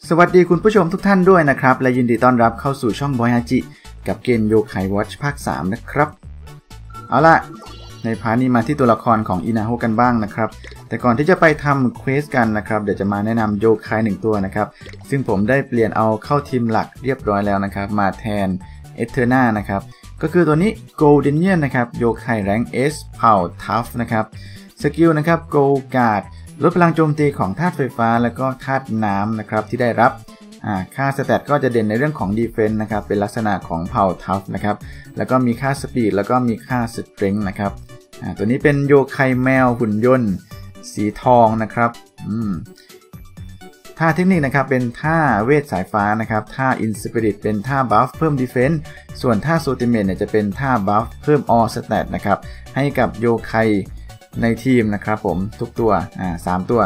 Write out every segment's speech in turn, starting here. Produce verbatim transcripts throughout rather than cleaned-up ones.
สวัสดีคุณผู้ชมทุกท่านด้วยนะครับและยินดีต้อนรับเข้าสู่ช่องบอยฮาจิกับเกมโยไควอชภาคสามนะครับเอาล่ะในพาร์ทนี้มาที่ตัวละครของอินาโฮกันบ้างนะครับแต่ก่อนที่จะไปทำเควสกันนะครับเดี๋ยวจะมาแนะนำโยไคหนึ่งตัวนะครับซึ่งผมได้เปลี่ยนเอาเข้าทีมหลักเรียบร้อยแล้วนะครับมาแทนเอเทอร์นานะครับก็คือตัวนี้โกลเด้นเนียนนะครับโยไคแรง S เผ่าทัฟนะครับสกิลนะครับโกลการ์ดลดพลังโจมตีของธาตุไฟฟ้าแล้วก็ธาตุน้ำนะครับที่ได้รับค่าสแตทก็จะเด่นในเรื่องของดีเฟนส์นะครับเป็นลักษณะของเผ่าทัฟนะครับแล้วก็มีค่าสปีดแล้วก็มีค่าสเตร็งท์นะครับตัวนี้เป็นโยไคแมวหุ่นยนต์สีทองนะครับท่าเทคนิคนะครับเป็นท่าเวทสายฟ้านะครับท่าอินสปิริตเป็นท่าบัฟเพิ่มดีเฟนส์ส่วนท่าโซติเมตเนี่ยจะเป็นท่าบัฟเพิ่มออสแตทนะครับให้กับโยไคในทีมนะครับผมทุกตัวอ่าสามตัว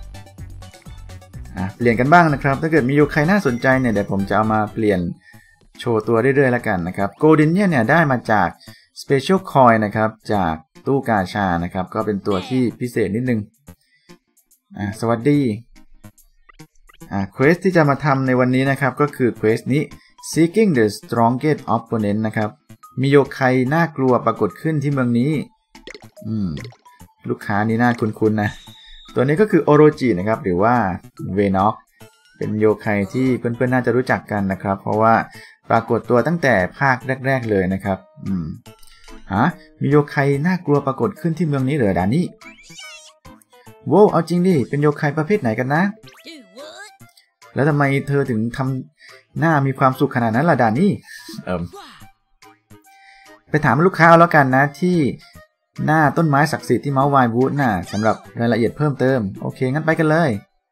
อ่ะเปลี่ยนกันบ้างนะครับถ้าเกิดมีโยไคน่าสนใจเนี่ยเดี๋ยวผมจะเอามาเปลี่ยนโชว์ตัวเรื่อยๆแล้วกันนะครับโกลเด้นเนียนเนี่ยได้มาจาก Special Coin นะครับจากตู้กาชานะครับก็เป็นตัวที่พิเศษนิดนึงอ่ะสวัสดีอ่ะเควสที่จะมาทำในวันนี้นะครับก็คือเควสนี้ Seeking the Strongest Opponent นะครับมีโยไคน่ากลัวปรากฏขึ้นที่เมืองนี้อืมลูกค้านี่น่าคุ้นๆนะตัวนี้ก็คือโอโรจินะครับหรือว่าเวนอกเป็นโยไคที่เพื่อนๆน่าจะรู้จักกันนะครับเพราะว่าปรากฏตัวตั้งแต่ภาคแรกๆเลยนะครับอืมฮะมีโยไคน่ากลัวปรากฏขึ้นที่เมืองนี้เหรอดานี่โว้เอาจริงดิเป็นโยไคประเภทไหนกันนะแล้วทำไมเธอถึงทำหน้ามีความสุขขนาดนั้นล่ะดานี่เอิมไปถามลูกค้าเอาแล้วกันนะที่หน้าต้นไม้ศักดิ์สิทธิ์ที่เมาส์ไววูดน่ะสำหรับรายละเอียดเพิ่มเติมโอเคงั้นไปกันเลย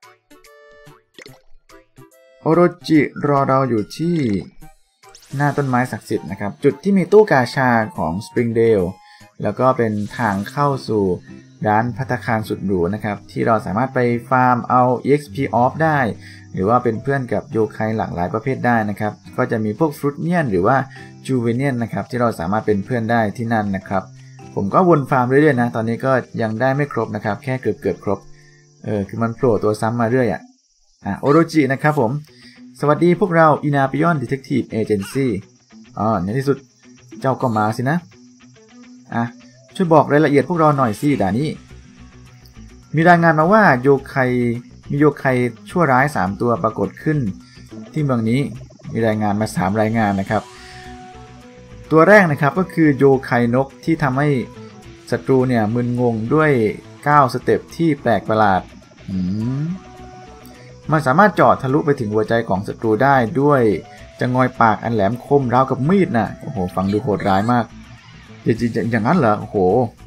โอโรจิรอเราอยู่ที่หน้าต้นไม้ศักดิ์สิทธิ์นะครับจุดที่มีตู้กาชาของสปริงเดลแล้วก็เป็นทางเข้าสู่ร้านภัตตาคารสุดหรูนะครับที่เราสามารถไปฟาร์มเอา อี เอ็กซ์ พี off ได้หรือว่าเป็นเพื่อนกับโยไคหลากหลายประเภทได้นะครับก็จะมีพวกฟรุตเนียนหรือว่าจูเวเนียนนะครับที่เราสามารถเป็นเพื่อนได้ที่นั่นนะครับผมก็วนฟาร์มเรื่อยๆนะตอนนี้ก็ยังได้ไม่ครบนะครับแค่เกือบเกือบครบเออคือมันโผล่ตัวซ้ำมาเรื่อยอ่ะอ่ะโอโรจินะครับผมสวัสดีพวกเรา Inapion Detective Agency อ๋อในที่สุดเจ้าก็มาสินะอ่ะช่วยบอกรายละเอียดพวกเราหน่อยสิดานี่มีรายงานมาว่าโยไคมีโยไคชั่วร้ายสามตัวปรากฏขึ้นที่เมืองนี้มีรายงานมาสามรายงานนะครับตัวแรกนะครับก็คือโยไคนกที่ทำให้ศัตรูเนี่ยมึนงงด้วยเก้าสเต็ปที่แปลกประหลาดมันสามารถเจาะทะลุไปถึงหัวใจของศัตรูได้ด้วยจะงอยปากอันแหลมคมราวกับมีดน่ะโอ้โหฟังดูโหดร้ายมากจริงๆอย่างนั้นเหรอโอ้โห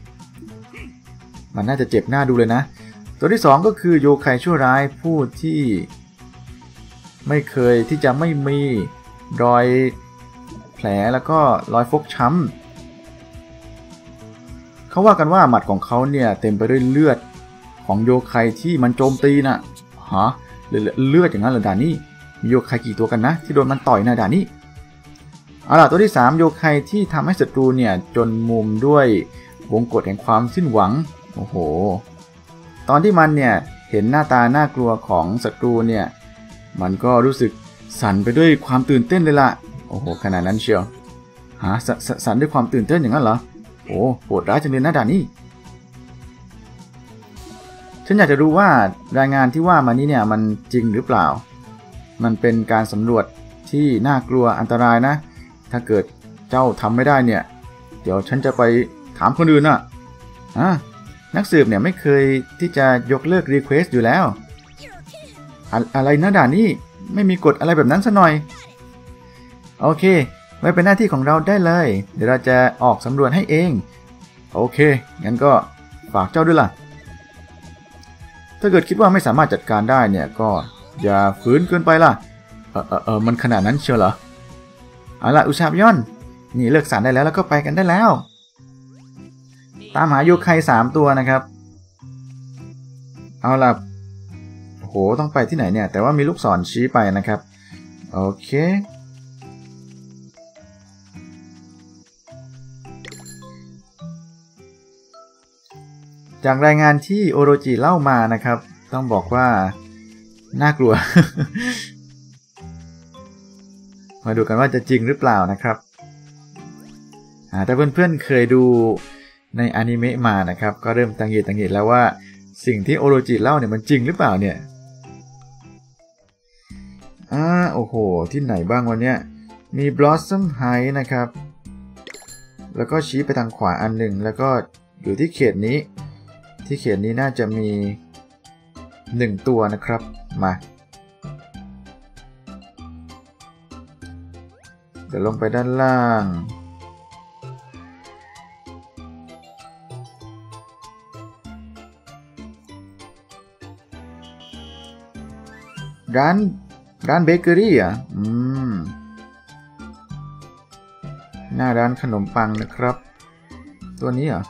มันน่าจะเจ็บหน้าดูเลยนะตัวที่สองก็คือโยไคชั่วร้ายผู้ที่ไม่เคยที่จะไม่มีรอยแผลแล้วก็รอยฟกช้ำเขาว่ากันว่าหมัดของเขาเนี่ยเต็มไปด้วยเลือดของโยไคที่มันโจมตีน่ะฮะเลือดอย่างนั้นเหรอดานี่มีโยไคกี่ตัวกันนะที่โดนมันต่อยนะดานี่เอาล่ะตัวที่สามโยไคที่ทำให้ศัตรูเนี่ยจนมุมด้วยวงกฏแห่งความสิ้นหวังโอ้โหตอนที่มันเนี่ยเห็นหน้าตาน่ากลัวของศัตรูเนี่ยมันก็รู้สึกสั่นไปด้วยความตื่นเต้นเลยล่ะโอ้โหขนาดนั้นเชียวหาสสสั่นด้วยความตื่นเต้นอย่างนั้นเหรอโอ้โหดร้ายจังเลยนะดานี่ฉันอยากจะรู้ว่ารายงานที่ว่ามานี้เนี่ยมันจริงหรือเปล่ามันเป็นการสำรวจที่น่ากลัวอันตรายนะถ้าเกิดเจ้าทำไม่ได้เนี่ยเดี๋ยวฉันจะไปถามคนอื่นน่ะอ่ะนักสืบเนี่ยไม่เคยที่จะยกเลิกรีเควสอยู่แล้วอะอะไรนะดานี่ไม่มีกฎอะไรแบบนั้นซะหน่อยโอเคไว้เป็นหน้าที่ของเราได้เลยเดี๋ยวเราจะออกสำรวจให้เองโอเคงั้นก็ฝากเจ้าด้วยล่ะถ้าเกิดคิดว่าไม่สามารถจัดการได้เนี่ยก็อย่าฝืนเกินไปล่ะเออเออเออมันขนาดนั้นเชียวเหรอเอาล่ะอุชาบยอนนี่เลิกสารได้แล้วแล้วก็ไปกันได้แล้วตามหาโยไคสามตัวนะครับเอาล่ะโหต้องไปที่ไหนเนี่ยแต่ว่ามีลูกศรชี้ไปนะครับโอเคจากรายงานที่โอโรจิเล่ามานะครับต้องบอกว่าน่ากลัวมาดูกันว่าจะจริงหรือเปล่านะครับถ้าเพื่อนๆเคยดูในอนิเมะมานะครับก็เริ่มตังหงิดตังหงิดแล้วว่าสิ่งที่โอโรจิเล่าเนี่ยมันจริงหรือเปล่าเนี่ยอ่าโอ้โหที่ไหนบ้างวันเนี้ยมีบลอสซัมไฮนะครับแล้วก็ชี้ไปทางขวาอันหนึ่งแล้วก็อยู่ที่เขตนี้ที่เขตนี้น่าจะมีหนึ่งตัวนะครับมาเดี๋ยวลงไปด้านล่างร้านร้านเบเกอรี่อ่ะอืมหน้าร้านขนมปังนะครับตัวนี้เหรอ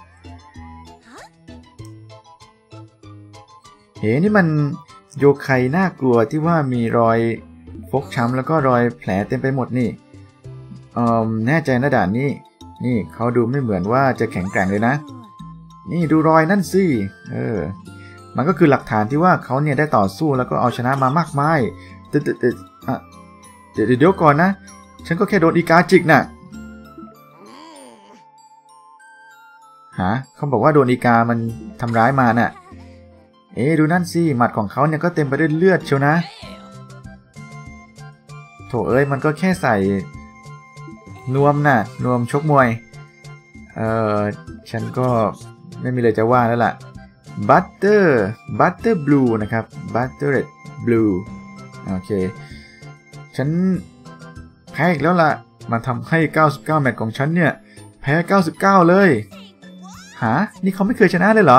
เฮ้นี่มันโยไคน่ากลัวที่ว่ามีรอยฟกช้ำแล้วก็รอยแผลเต็มไปหมดนี่เอ่อแน่ใจนะด่านนี้นี่เขาดูไม่เหมือนว่าจะแข็งแกร่งเลยนะนี่ดูรอยนั่นสิเออมันก็คือหลักฐานที่ว่าเขาเนี่ยได้ต่อสู้แล้วก็เอาชนะมามากมายแต่แต่แต่อ่ะเดี๋ยวเดี๋ยวก่อนนะฉันก็แค่โดนอีกาจิกน่ะฮะเขาบอกว่าโดนอีกามันทำร้ายมาน่ะเอ๊ะดูนั่นสิหมัดของเขาเนี่ยก็เต็มไปด้วยเลือดเชียวนะโถเอ้ยมันก็แค่ใส่นวมน่ะนวมชกมวยเออฉันก็ไม่มีเลยจะว่าแล้วล่ะบัตเตอร์บัตเตอร์บลูนะครับบัตเตอร์เรดบลูโอเคฉันแพ้อีกแล้วล่ะมันทำให้เก้าสิบเก้าแมตช์ของฉันเนี่ยแพ้เก้าสิบเก้าเลยหานี่เขาไม่เคยชนะเลยเหรอ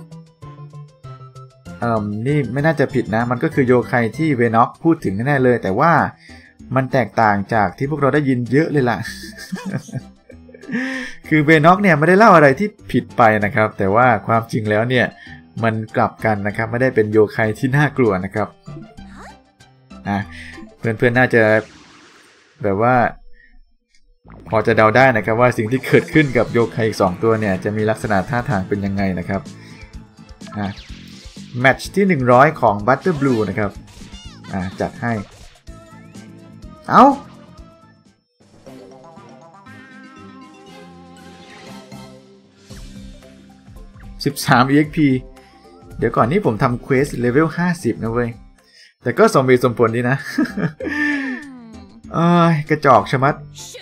เอ่อนี่ไม่น่าจะผิดนะมันก็คือโยไคที่เวน็อกพูดถึงแน่ๆเลยแต่ว่ามันแตกต่างจากที่พวกเราได้ยินเยอะเลยล่ะ คือเวน็อกเนี่ยไม่ได้เล่าอะไรที่ผิดไปนะครับแต่ว่าความจริงแล้วเนี่ยมันกลับกันนะครับไม่ได้เป็นโยไคที่น่ากลัวนะครับอ่ะเพื่อนๆน่าจะแบบว่าพอจะเดาได้นะครับว่าสิ่งที่เกิดขึ้นกับโยไคอีกสองตัวเนี่ยจะมีลักษณะท่าทางเป็นยังไงนะครับอ่ะแมตช์ที่หนึ่งร้อยของ Butter Blue นะครับอ่ะจัดให้เอา้าสิบสาม อี เอ็กซ์ พี เดี๋ยวก่อนนี้ผมทำเควสเลเวลห้าสิบนะเว้ยแต่ก็สมเหตุสมผลดีนะ เอ้ยกระจอกชะมัด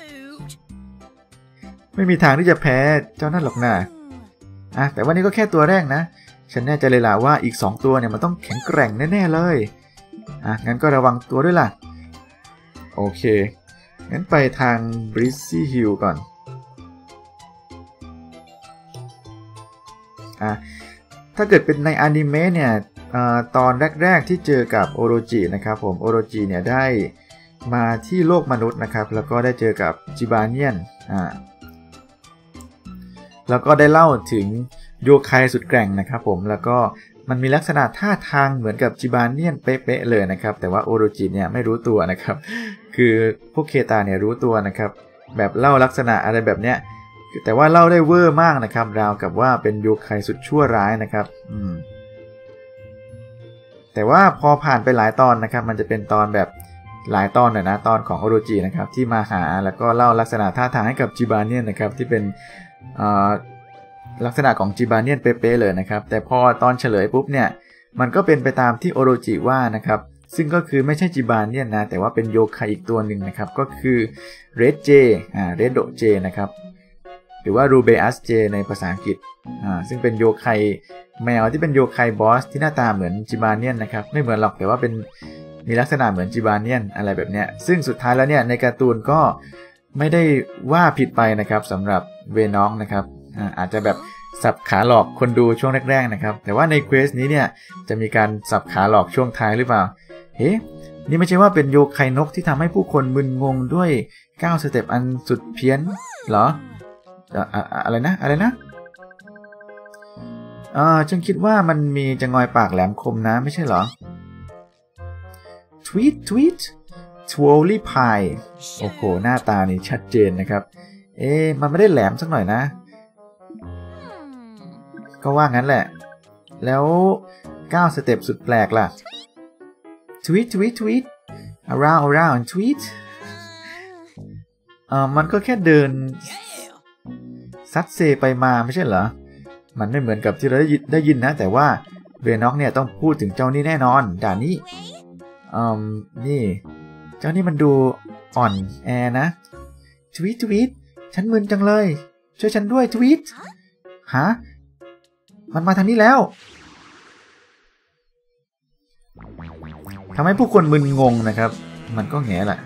ไม่มีทางที่จะแพ้เจ้านั่นหรอกนะอ่ะแต่วันนี้ก็แค่ตัวแรกนะฉันแน่ใจเลยล่ะว่าอีกสองตัวเนี่ยมันต้องแข็งแกร่งแน่ๆเลยอ่ะงั้นก็ระวังตัวด้วยล่ะโอเคงั้นไปทาง Breezy Hill ก่อนอ่ะถ้าเกิดเป็นในอนิเมะเนี่ยตอนแรกๆที่เจอกับโอโรจินะครับผมโอโรจิเนี่ยได้มาที่โลกมนุษย์นะครับแล้วก็ได้เจอกับจิบาเนียนอ่าแล้วก็ได้เล่าถึงโยไคสุดแกร่งนะครับผมแล้วก็มันมีลักษณะท่าทางเหมือนกับจิบาเนียนเป๊ะๆเลยนะครับแต่ว่าโอโรจิเนี่ยไม่รู้ตัวนะครับคือพวกเคตาเนี่ยรู้ตัวนะครับแบบเล่าลักษณะอะไรแบบเนี้ยแต่ว่าเล่าได้เวอร์มากนะครับราวกับว่าเป็นโยไคสุดชั่วร้ายนะครับอืมแต่ว่าพอผ่านไปหลายตอนนะครับมันจะเป็นตอนแบบหลายตอนนะนะตอนของโอโรจินะครับที่มาหาแล้วก็เล่าลักษณะท่าทางให้กับจิบาเนียนนะครับที่เป็นลักษณะของจิบาเนียนเป๊ะๆเลยนะครับแต่พอตอนเฉลยปุ๊บเนี่ยมันก็เป็นไปตามที่โอโรจิว่านะครับซึ่งก็คือไม่ใช่จิบาเนียนนะแต่ว่าเป็นโยไคอีกตัวหนึ่งนะครับก็คือเรดเจอ่าเรดโดเจนะครับหรือว่ารูเบอัสเจในภาษาอังกฤษอ่าซึ่งเป็นโยไคแมวที่เป็นโยไคบอสที่หน้าตาเหมือนจิบาเนียนนะครับไม่เหมือนหรอกแต่ว่าเป็นมีลักษณะเหมือนจิบาเนียนอะไรแบบเนี้ยซึ่งสุดท้ายแล้วเนี่ยในการ์ตูนก็ไม่ได้ว่าผิดไปนะครับสำหรับเวน็อกนะครับ อ่าอาจจะแบบสับขาหลอกคนดูช่วงแรกๆนะครับแต่ว่าในเควสนี้เนี่ยจะมีการสับขาหลอกช่วงท้ายหรือเปล่าเฮ้นี่ไม่ใช่ว่าเป็นโยไคนกที่ทำให้ผู้คนมึนงงด้วยเก้าสเต็ปอันสุดเพี้ยนเหรออะอะไรนะอะไรนะอ่าฉันคิดว่ามันมีจะงอยปากแหลมคมนะไม่ใช่เหรอทวีตทวีตทวอลลี่พายโอ้โหหน้าตานี่ชัดเจนนะครับเอ๊ะมันไม่ได้แหลมสักหน่อยนะก็ว่างั้นแหละแล้วเก้าสเต็ปสุดแปลกล่ะทวีตทวีตทวีต around around tweet ออมันก็แค่เดินซัดเซไปมาไม่ใช่เหรอมันไม่เหมือนกับที่เราได้ยินได้ยินนะแต่ว่าเบน็อกเนี่ยต้องพูดถึงเจ้านี่แน่นอนด่านนี้อืมนี่เจ้านี่มันดูอ่อนแอนะทวีตทวีตฉันมึนจังเลยช่วยฉันด้วยทวีตฮะมันมาทางนี้แล้วทำให้ผู้คนมึนงงนะครับมันก็แง่แหละ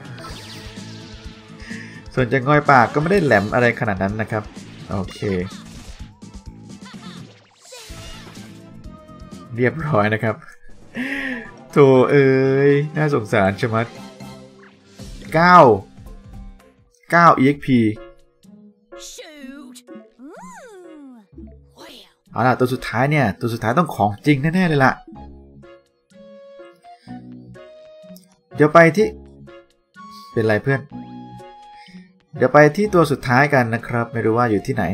ส่วนจะงอยปากก็ไม่ได้แหลมอะไรขนาดนั้นนะครับโอเคเรียบร้อยนะครับโถเอ้ยน่าสงสารชะมัดเก้า เก้า อี เอ็กซ์ พี เอาล่ะตัวสุดท้ายเนี่ยตัวสุดท้ายต้องของจริงแน่ๆเลยล่ะเดี๋ยวไปที่เป็นไรเพื่อนเดี๋ยวไปที่ตัวสุดท้ายกันนะครับไม่รู้ว่าอยู่ที่ไหน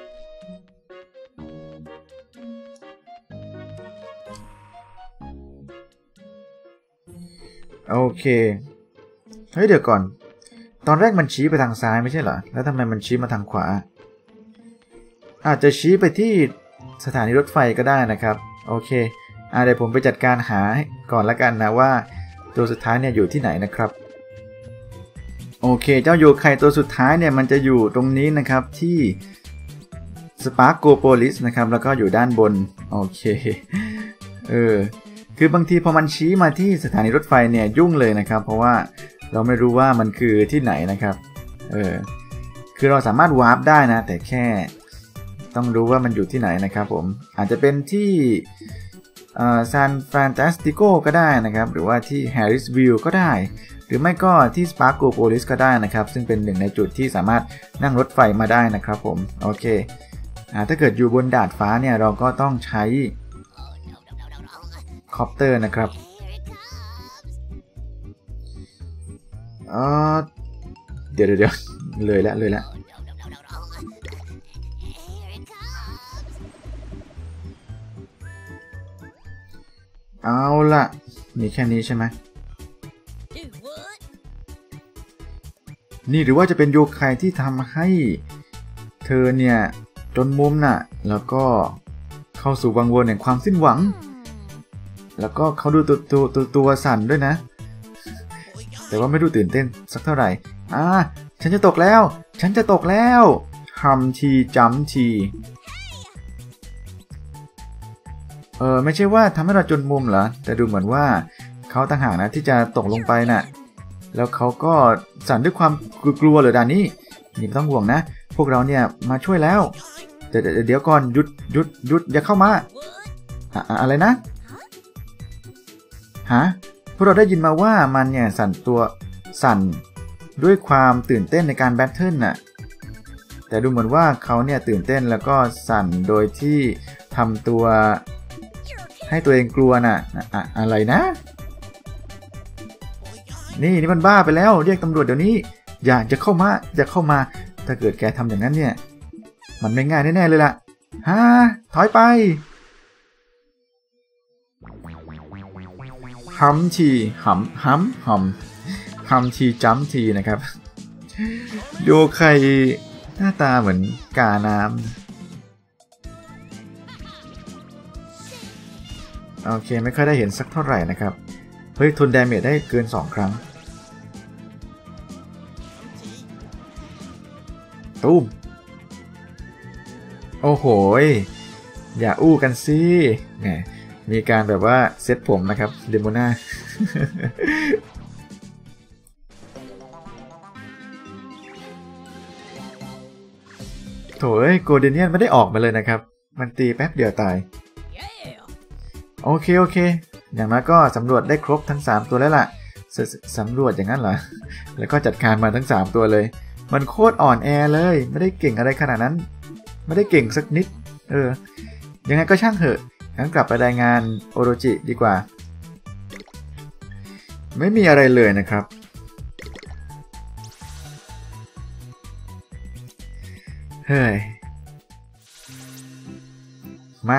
โอเคเฮ้ยเดี๋ยวก่อนตอนแรกมันชี้ไปทางซ้ายไม่ใช่เหรอแล้วทำไมมันชี้มาทางขวาอาจจะชี้ไปที่สถานีรถไฟก็ได้นะครับโอเคอ่ะเดี๋ยวผมไปจัดการหาก่อนละกันนะว่าตัวสุดท้ายเนี่ยอยู่ที่ไหนนะครับโอเคเจ้าโยไคตัวสุดท้ายเนี่ยมันจะอยู่ตรงนี้นะครับที่สปาร์โกโพลิสนะครับแล้วก็อยู่ด้านบนโอเคเออคือบางทีพอมันชี้มาที่สถานีรถไฟเนี่ยยุ่งเลยนะครับเพราะว่าเราไม่รู้ว่ามันคือที่ไหนนะครับเออคือเราสามารถวาร์ปได้นะแต่แค่ต้องรู้ว่ามันอยู่ที่ไหนนะครับผมอาจจะเป็นที่ซานฟรานซิสโกก็ได้นะครับหรือว่าที่แฮร์ริสวิลล์ก็ได้หรือไม่ก็ที่สปาร์โกโพลิสก็ได้นะครับซึ่งเป็นหนึ่งในจุดที่สามารถนั่งรถไฟมาได้นะครับผมโอเคอ่าถ้าเกิดอยู่บนดาดฟ้าเนี่ยเราก็ต้องใช้คอปเตอร์นะครับเออเดี๋ยวเดี๋ยวเลยแล้วเลยแล้วเอาล่ะมีแค่นี้ใช่ไหมนี่หรือว่าจะเป็นโยไคที่ทำให้เธอเนี่ยจนมุมน่ะแล้วก็เข้าสู่วังวนแห่งความสิ้นหวังแล้วก็เขาดูตัวตัวตัวตัวสั่นด้วยนะแต่ว่าไม่ดูตื่นเต้นสักเท่าไหร่อ่าฉันจะตกแล้วฉันจะตกแล้วทำทีจัมทีเออไม่ใช่ว่าทำให้เราจนมุมเหรอแต่ดูเหมือนว่าเขาต่างหากนะที่จะตกลงไปน่ะแล้วเขาก็สั่นด้วยความกลัวเลยด่านนี้นี่ไม่ต้องห่วงนะพวกเราเนี่ยมาช่วยแล้วเดี๋ยวเดี๋ยวก่อนหยุดหยุดหยุดอย่าเข้ามาอะอะไรนะฮะพวกเราได้ยินมาว่ามันเนี่ยสั่นตัวสั่นด้วยความตื่นเต้นในการแบทเทิลน่ะแต่ดูเหมือนว่าเขาเนี่ยตื่นเต้นแล้วก็สั่นโดยที่ทำตัวให้ตัวเองกลัวน่ะอะอะไรนะนี่นี่มันบ้าไปแล้วเรียกตำรวจเดี๋ยวนี้อย่าจะเข้ามาอย่าเข้ามาถ้าเกิดแกทำอย่างนั้นเนี่ยมันไม่ง่ายแน่ๆเลยล่ะฮะถอยไปฮัมทีฮัมฮัมฮัมฮัมทีจัมทีนะครับโยไคหน้าตาเหมือนกาน้ำโอเคไม่ค่อยได้เห็นสักเท่าไหร่นะครับเฮ้ยทนดาเมจได้เกินสองครั้งตุ้มโอ้โหอย่าอู้กันสิแหมมีการแบบว่าเซ็ตผมนะครับเดโมนาโถเอ้ยโกลเดเนียนไม่ได้ออกมาเลยนะครับมันตีแป๊บเดียวตายโอเคโอเคอย่างน้อยก็สำรวจได้ครบทั้งสามตัวแล้วล่ะสสำรวจอย่างนั้นเหรอแล้วก็จัดการมาทั้งสามตัวเลยมันโคตรอ่อนแอเลยไม่ได้เก่งอะไรขนาดนั้นไม่ได้เก่งสักนิดเออยังไงก็ช่างเถอะงั้นกลับไปรายงานโอโรจิดีกว่าไม่มีอะไรเลยนะครับเฮ้ยมา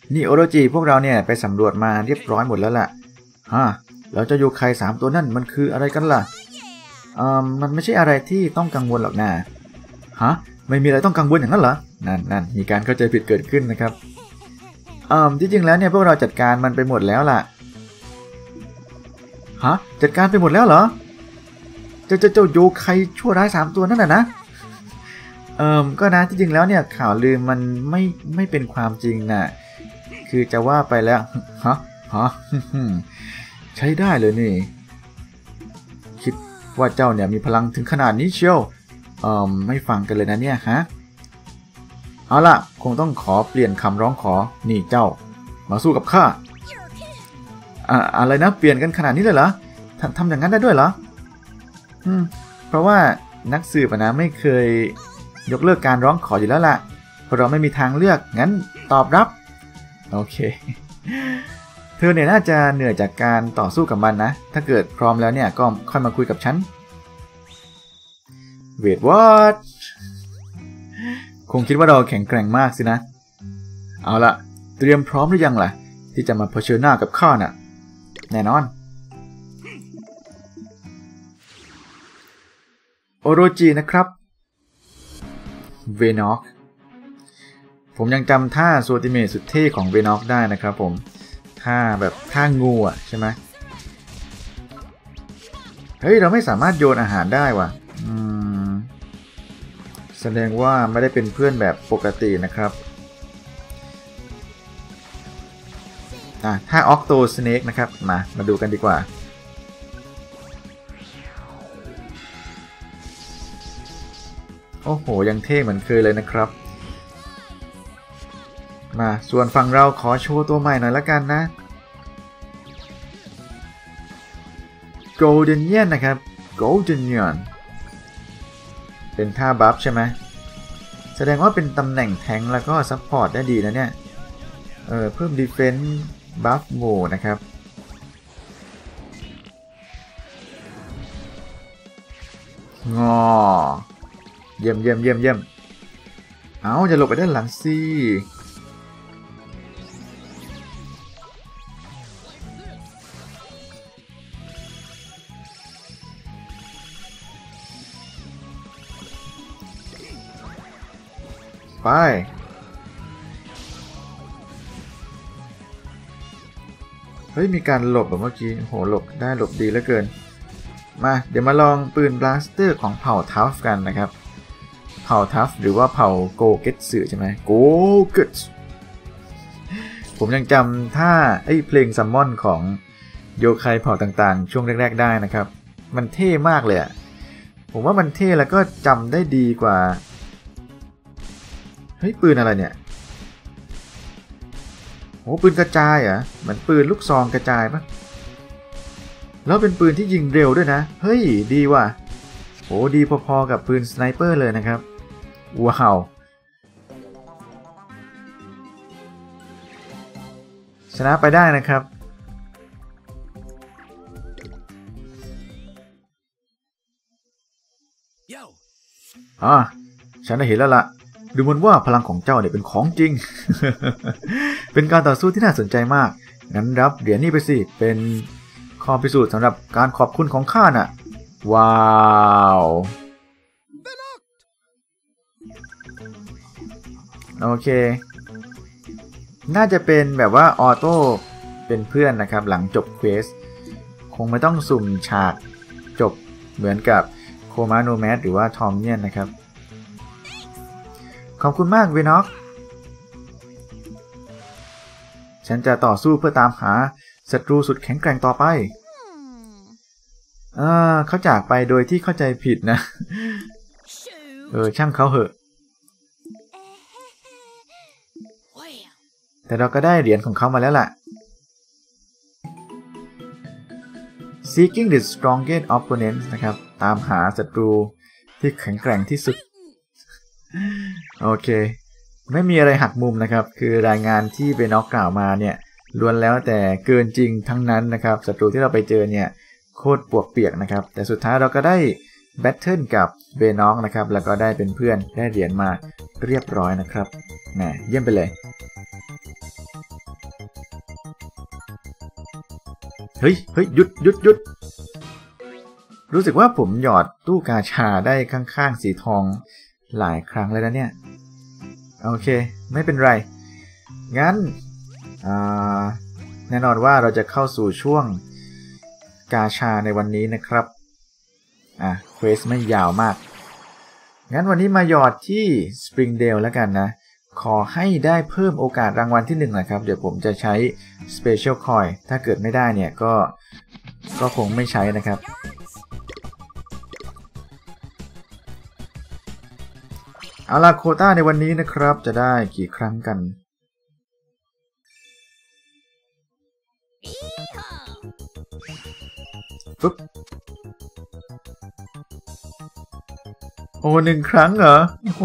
นี่โอโรจิพวกเราเนี่ยไปสำรวจมาเรียบร้อยหมดแล้วล่ะฮะแล้วเจ้าโยไคสามตัวนั่นมันคืออะไรกันล่ะอ่ามันไม่ใช่อะไรที่ต้องกังวลหรอกนะฮะไม่มีอะไรต้องกังวลอย่างนั้นเหรอนั่นนั่นมีการเข้าใจผิดเกิดขึ้นนะครับอ่าที่จริงแล้วเนี่ยพวกเราจัดการมันไปหมดแล้วล่ะฮะจัดการไปหมดแล้วเหรอเจ้าเจ้าเจ้าโยไคชั่วร้ายสามตัวนั่นน่ะนะเอ่อก็นะที่จริงแล้วเนี่ยข่าวลือมันไม่ไม่เป็นความจริงน่ะคือจะว่าไปแล้วฮะฮะใช้ได้เลยนี่คิดว่าเจ้าเนี่ยมีพลังถึงขนาดนี้เชียวเอ่อไม่ฟังกันเลยนะเนี่ยฮะเอาล่ะคงต้องขอเปลี่ยนคำร้องขอนี่เจ้ามาสู้กับข้าอ่าอะไรนะเปลี่ยนกันขนาดนี้เลยเหรอทำทำอย่างนั้นได้ด้วยเหรออืมเพราะว่านักสืบนะไม่เคยยกเลิกการร้องขออยู่แล้วล่ะเพราะเราไม่มีทางเลือกงั้นตอบรับโอเคเธอเนี่ยน่าจะเหนื่อยจากการต่อสู้กับมันนะถ้าเกิดพร้อมแล้วเนี่ยก็ค่อยมาคุยกับฉันเวทวอทคงคิดว่าเราแข็งแกร่งมากสินะเอาล่ะเตรียมพร้อมหรือยังล่ะที่จะมาเผชิญหน้ากับข้าน่ะแน่นอนโอโรจินะครับเวนอกผมยังจำท่าโซติเมะสุดเท่ของเวนอกได้นะครับผมท่าแบบท่างูอ่ะใช่ไหมเฮ้ยเราไม่สามารถโยนอาหารได้ว่ะอืมแสดงว่าไม่ได้เป็นเพื่อนแบบปกตินะครับอ่ะท่าออกโตสเนกนะครับมามาดูกันดีกว่าโอ้โหยังเท่เหมือนเคยเลยนะครับมาส่วนฝั่งเราขอโชว์ตัวใหม่หน่อยละกันนะ Golden Yen นะครับ Golden Yen เป็นท่าบัฟใช่ไหมแสดงว่าเป็นตำแหน่งแทงแล้วก็ซัพพอร์ตได้ดีนะเนี่ยเออเพิ่ม Defense Buff หมู่นะครับงอเยี่ยมเยี่ยมเยี่ยมเยี่ยมเอาจะหลบไปด้านหลังสิไปเฮ้ยมีการหลบแบบเมื่อกี้โหหลบได้หลบดีเหลือเกินมาเดี๋ยวมาลองปืนบลาสเตอร์ของเผ่าทัฟกันนะครับเผ่าทัฟหรือว่าเผ่าโกเกตสึใช่ไหมโกเกตผมยังจำท่าไอ้เพลงซัมมอนของโยไคเผ่าต่างๆช่วงแรกๆได้นะครับมันเท่มากเลยอะผมว่ามันเท่แล้วก็จำได้ดีกว่าเฮ้ยปืนอะไรเนี่ยโอ้ปืนกระจายเหรอเหมือนปืนลูกซองกระจายปะแล้วเป็นปืนที่ยิงเร็วด้วยนะเฮ้ยดีว่ะโอ้ดีพอๆกับปืนสไนเปอร์เลยนะครับว้าวชนะไปได้นะครับอ่าฉันได้เห็นแล้วล่ะดูเหมือนว่าพลังของเจ้าเนี่ยเป็นของจริง เป็นการต่อสู้ที่น่าสนใจมากงั้นรับเหรียญนี้ไปสิเป็นข้อพิสูจน์สำหรับการขอบคุณของข้าน่ะว้าวโอเคน่าจะเป็นแบบว่าออโต้เป็นเพื่อนนะครับหลังจบเควสคงไม่ต้องสุ่มฉากจบเหมือนกับโคมาโนแมสหรือว่าทอมเนียนนะครับขอบคุณมากเวนอกฉันจะต่อสู้เพื่อตามหาศัตรูสุดแข็งแกร่งต่อไปอ่าเขาจากไปโดยที่เข้าใจผิดนะเออช่างเขาเหอะแต่เราก็ได้เหรียญของเขามาแล้วล่ะ Seeking the strongest opponents นะครับตามหาศัตรูที่แข็งแกร่งที่สุดโอเคไม่มีอะไรหักมุมนะครับคือรายงานที่เบนอกกล่าวมาเนี่ยล้วนแล้วแต่เกินจริงทั้งนั้นนะครับศัตรูที่เราไปเจอเนี่ยโคตรปวกเปียกนะครับแต่สุดท้ายเราก็ได้แบทเทิลกับเบนอกนะครับแล้วก็ได้เป็นเพื่อนได้เหรียญมาเรียบร้อยนะครับแหมเยี่ยมไปเลยเฮ้ยเฮ้ยหยุดหยุดหยุดรู้สึกว่าผมหยอดตู้กาชาได้ข้างๆสีทองหลายครั้งแล้วนะเนี่ยโอเคไม่เป็นไรงั้นแน่นอนว่าเราจะเข้าสู่ช่วงกาชาในวันนี้นะครับอ่ะเควสไม่ยาวมากงั้นวันนี้มาหยอดที่สปริงเดลแล้วกันนะขอให้ได้เพิ่มโอกาสรางวัลที่หนึ่งนะครับเดี๋ยวผมจะใช้ Special Coin ถ้าเกิดไม่ได้เนี่ยก็ก็คงไม่ใช้นะครับเอาล่ะโควต้าในวันนี้นะครับจะได้กี่ครั้งกันปุ๊บโอ้หนึ่งครั้งเหรอโอ้โห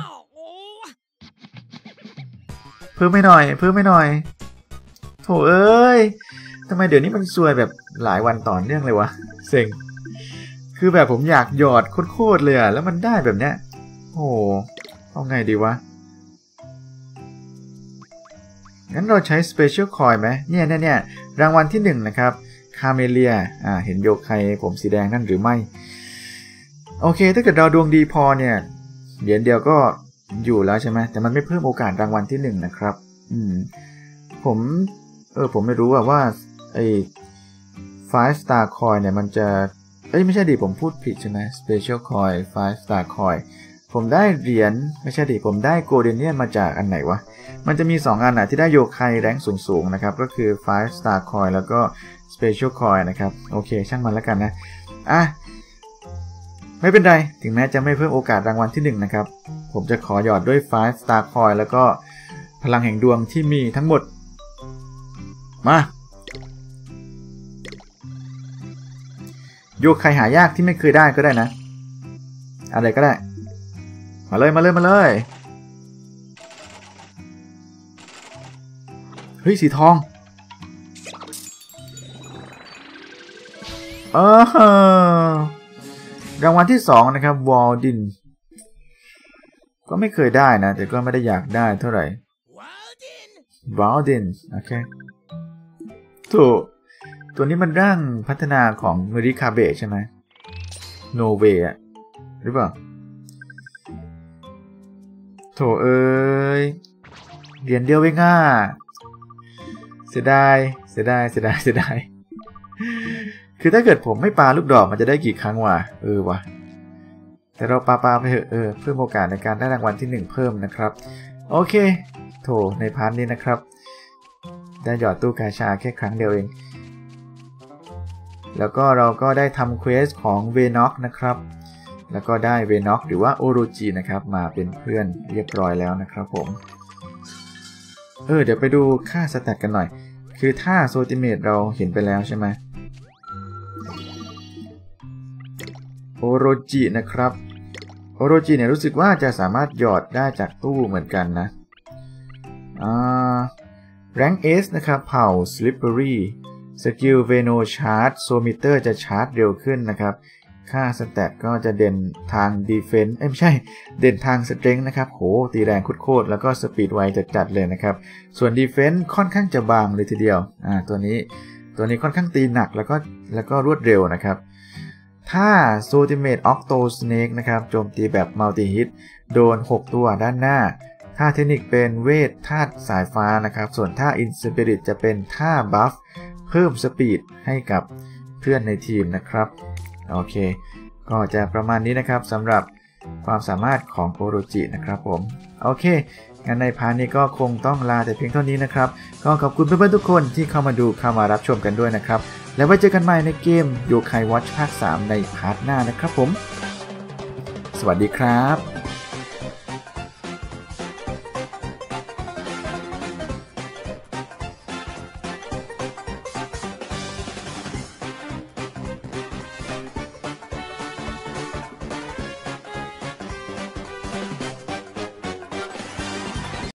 เพิ่มไม่หน่อยเพิ่มไม่หน่อยโถเอ้ยทำไมเดี๋ยวนี้มันซวยแบบหลายวันต่อเนื่องเลยวะเซ็งคือแบบผมอยากหยอดโคตรๆเลยอะแล้วมันได้แบบเนี้ยโอ้เอาไงดีวะงั้นเราใช้ Special Coin ไหมเนี่ยเนี่ยเนี่ยรางวัลที่หนึ่งนะครับคาเมเลียอ่าเห็นโยไคผมสีแดงนั่นหรือไม่โอเคถ้าเกิดเราดวงดีพอเนี่ยเหรียญเดียวก็อยู่แล้วใช่ไหมแต่มันไม่เพิ่มโอกาสรางวัลที่หนึ่งนะครับอืมผมเออผมไม่รู้ว่าว่าไอ้five star coin เนี่ยมันจะเอ้ยไม่ใช่ดิผมพูดผิดใช่ไหม Special Coin five star coin ผมได้เหรียญไม่ใช่ดิผมได้โกลเด้นเนียนมาจากอันไหนวะมันจะมีสองอันอ่ะที่ได้โยไคแรงสูงๆนะครับก็คือfive star coin แล้วก็ Special Coin นะครับโอเคช่างมันแล้วกันนะอ่ะไม่เป็นไรถึงแม้จะไม่เพิ่มโอกาสรางวัลที่หนึ่งนะครับผมจะขอหยอดด้วยfive star coin แล้วก็พลังแห่งดวงที่มีทั้งหมดมาโยไคหายากที่ไม่เคยได้ก็ได้นะอะไรก็ได้มาเลยมาเลยมาเลยเฮ้ยสีทองเออรางวัลที่สองนะครับวอลดินก็ไม่เคยได้นะแต่ก็ไม่ได้อยากได้เท่าไหร่วอลดินโอเคถูกตัวนี้มันร่างพัฒนาของเมริคาเบะใช่ไหมโนเวะหรือเปล่าโถเอ้ยเหรียญเดียวเองอ่ะเสียดายเสียดายเสียดายเสียดายคือถ้าเกิดผมไม่ปาลูกดอกมันจะได้กี่ครั้งวะเออวะแต่เราปาปาไปเถอะเออเพิ่มโอกาสในการได้รางวัลที่หนึ่งเพิ่มนะครับโอเคโถในพาร์ทนี้นะครับได้หยอดตู้กาชาแค่ครั้งเดียวเองแล้วก็เราก็ได้ทำเควสของเวนอกนะครับแล้วก็ได้เวนอกหรือว่าโอโรจินะครับมาเป็นเพื่อนเรียบร้อยแล้วนะครับผมเออเดี๋ยวไปดูค่าสแตทกันหน่อยคือท่าโซติเมตเราเห็นไปแล้วใช่ไหมโอโรจินะครับโอโรจิเนี่ยรู้สึกว่าจะสามารถหยอดได้จากตู้เหมือนกันนะอ่าแรงเอสนะครับเผ่า Slippery สกิลเวโนชาร์จโซมิเตอร์จะชาร์จเร็วขึ้นนะครับค่าสแตทก็จะเด่นทาง Defense เอ้ยไม่ใช่เด่นทาง Strength นะครับโหตีแรงโคตรๆแล้วก็สปีดไวจัดๆเลยนะครับส่วน Defense ค่อนข้างจะบางเลยทีเดียวอ่าตัวนี้ตัวนี้ค่อนข้างตีหนักแล้วก็แล้วก็รวดเร็วนะครับถ้า Ultimate Octo Snake นะครับโจมตีแบบ Multi Hit โดนหกตัวด้านหน้าท่าเทคนิคเป็นเวทธาตุสายฟ้านะครับส่วนท่า Inspirit จะเป็นท่าบัฟเพิ่มสปีดให้กับเพื่อนในทีมนะครับโอเคก็จะประมาณนี้นะครับสำหรับความสามารถของโอโรจินะครับผมโอเคงั้นในพาร์ทนี้ก็คงต้องลาแต่เพียงเท่านี้นะครับก็ขอบคุณเพื่อนๆทุกคนที่เข้ามาดูเข้ามารับชมกันด้วยนะครับแล้วไว้เจอกันใหม่ในเกมโยไควอชภาคสามในพาร์ทหน้านะครับผมสวัสดีครับ